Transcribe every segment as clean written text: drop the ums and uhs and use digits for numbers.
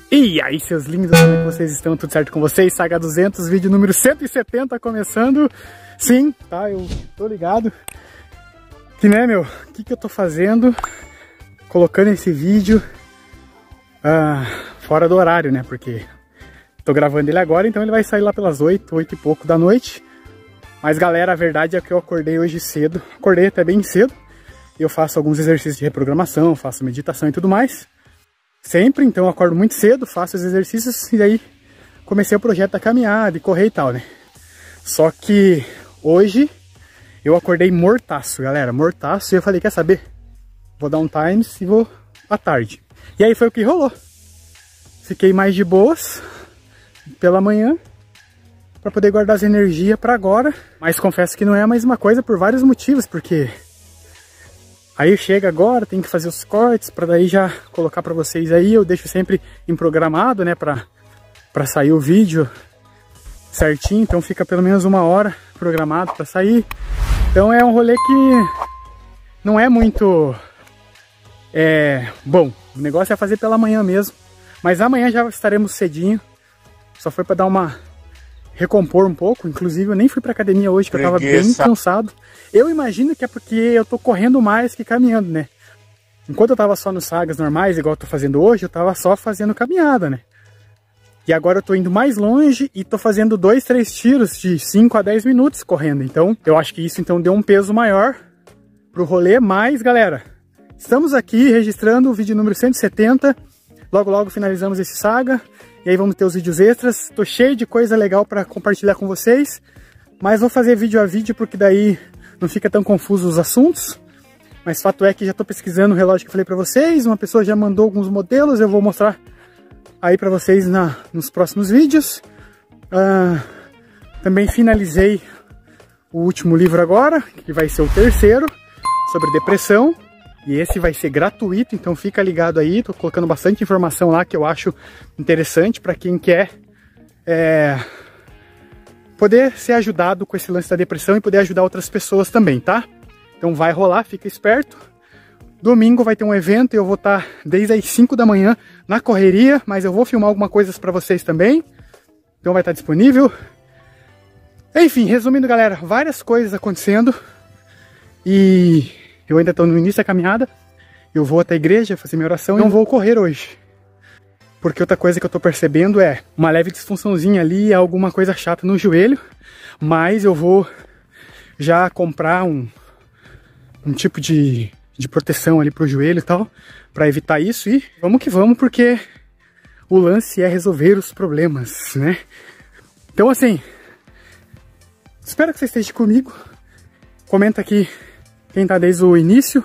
E aí, seus lindos, como é que vocês estão? Tudo certo com vocês? Saga 200, vídeo número 170 começando. Sim, tá, eu tô ligado. Que né, meu, o que eu tô fazendo? Colocando esse vídeo fora do horário, né? Porque tô gravando ele agora, então ele vai sair lá pelas 8 e pouco da noite. Mas galera, a verdade é que eu acordei hoje cedo. Acordei até bem cedo. Eu faço alguns exercícios de reprogramação, faço meditação e tudo mais. Sempre, então eu acordo muito cedo, faço os exercícios e aí comecei o projeto da caminhada e correr e tal, né? Só que hoje eu acordei mortaço, galera, mortaço, e eu falei, quer saber? Vou dar um times e vou à tarde. E aí foi o que rolou. Fiquei mais de boas pela manhã para poder guardar as energias para agora, mas confesso que não é a mesma coisa por vários motivos, porque aí chega agora, tem que fazer os cortes para daí já colocar para vocês aí. Eu deixo sempre em programado, né, para sair o vídeo certinho. Então fica pelo menos 1 hora programado para sair. Então é um rolê que não é muito bom. O negócio é fazer pela manhã mesmo. Mas amanhã já estaremos cedinho. Só foi para dar recompor um pouco. Inclusive eu nem fui pra academia hoje, que eu tava bem cansado. Eu imagino que é porque eu tô correndo mais que caminhando, né? Enquanto eu tava só nos sagas normais, igual eu tô fazendo hoje, eu tava só fazendo caminhada, né? E agora eu tô indo mais longe e tô fazendo 2, 3 tiros de 5 a 10 minutos correndo. Então, eu acho que isso então deu um peso maior pro rolê. Mas, galera, estamos aqui registrando o vídeo número 170. Logo, logo finalizamos esse saga. E aí vamos ter os vídeos extras. Tô cheio de coisa legal para compartilhar com vocês. Mas vou fazer vídeo a vídeo porque daí não fica tão confuso os assuntos. Mas fato é que já tô pesquisando o relógio que eu falei para vocês. Uma pessoa já mandou alguns modelos. Eu vou mostrar aí para vocês nos próximos vídeos. Também finalizei o último livro agora, que vai ser o 3º, sobre depressão. E esse vai ser gratuito, então fica ligado aí. Tô colocando bastante informação lá que eu acho interessante para quem quer poder ser ajudado com esse lance da depressão e poder ajudar outras pessoas também, tá? Então vai rolar, fica esperto. Domingo vai ter um evento e eu vou estar desde as 5 da manhã na correria, mas eu vou filmar algumas coisas para vocês também. Então vai estar disponível. Enfim, resumindo, galera, várias coisas acontecendo. E eu ainda estou no início da caminhada. Eu vou até a igreja fazer minha oração e não vou correr hoje. Porque outra coisa que eu estou percebendo é uma leve disfunçãozinha ali, alguma coisa chata no joelho. Mas eu vou já comprar um tipo de proteção ali pro joelho e tal, para evitar isso. E vamos que vamos, porque o lance é resolver os problemas, né? Então assim, espero que você esteja comigo. Comenta aqui quem tá desde o início.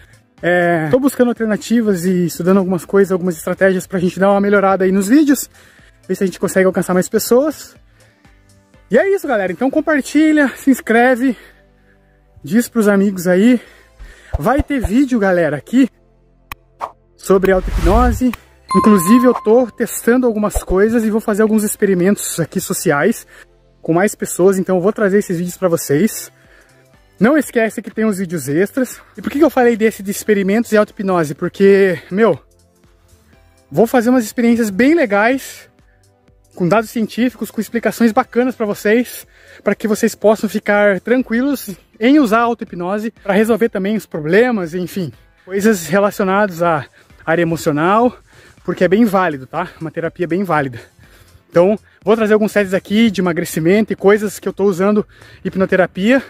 Tô buscando alternativas e estudando algumas coisas, algumas estratégias pra gente dar uma melhorada aí nos vídeos, ver se a gente consegue alcançar mais pessoas. E é isso, galera. Então compartilha, se inscreve, diz pros amigos aí. Vai ter vídeo, galera, aqui sobre auto-hipnose. Inclusive eu tô testando algumas coisas e vou fazer alguns experimentos aqui sociais com mais pessoas, então eu vou trazer esses vídeos pra vocês. Não esquece que tem os vídeos extras. E por que eu falei de experimentos e auto-hipnose? Porque, meu, vou fazer umas experiências bem legais, com dados científicos, com explicações bacanas pra vocês, para que vocês possam ficar tranquilos em usar a auto-hipnose para resolver também os problemas, enfim, coisas relacionadas à área emocional, porque é bem válido, tá? Uma terapia bem válida. Então, vou trazer alguns sets aqui de emagrecimento e coisas que eu tô usando hipnoterapia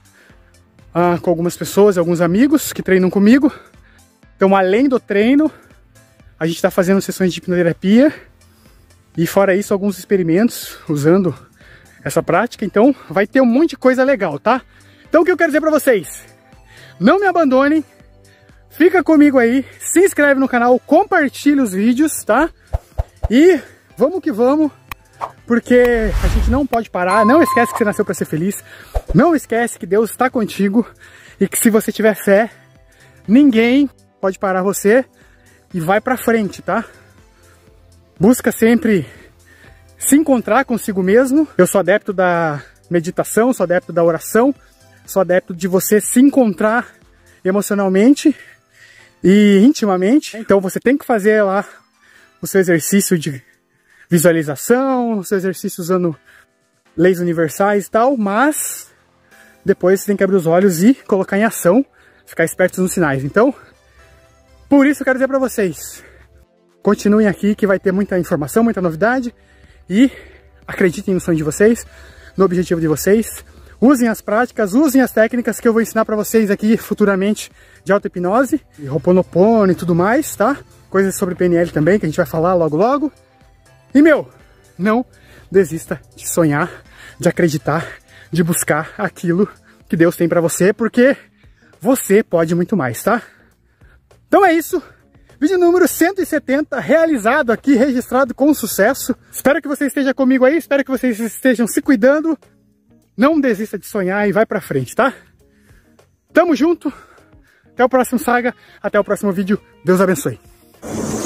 com algumas pessoas, alguns amigos que treinam comigo. Então, além do treino, a gente tá fazendo sessões de hipnoterapia e fora isso, alguns experimentos usando essa prática. Então, vai ter um monte de coisa legal, tá? Então o que eu quero dizer pra vocês, não me abandonem, fica comigo aí, se inscreve no canal, compartilha os vídeos, tá? E vamos que vamos, porque a gente não pode parar. Não esquece que você nasceu pra ser feliz, não esquece que Deus está contigo e que se você tiver fé, ninguém pode parar você e vai pra frente, tá? Busca sempre se encontrar consigo mesmo. Eu sou adepto da meditação, sou adepto da oração, sou adepto de você se encontrar emocionalmente e intimamente. Então você tem que fazer lá o seu exercício de visualização, o seu exercício usando leis universais e tal, mas depois você tem que abrir os olhos e colocar em ação, ficar espertos nos sinais. Então, por isso eu quero dizer para vocês, continuem aqui que vai ter muita informação, muita novidade e acreditem no sonho de vocês, no objetivo de vocês. Usem as práticas, usem as técnicas que eu vou ensinar para vocês aqui futuramente de auto-hipnose, Ho'oponopono e tudo mais, tá? Coisas sobre PNL também, que a gente vai falar logo logo. E, não desista de sonhar, de acreditar, de buscar aquilo que Deus tem para você, porque você pode muito mais, tá? Então é isso. Vídeo número 170, realizado aqui, registrado com sucesso. Espero que você esteja comigo aí, espero que vocês estejam se cuidando. Não desista de sonhar e vai pra frente, tá? Tamo junto. Até o próximo Saga, até o próximo vídeo. Deus abençoe.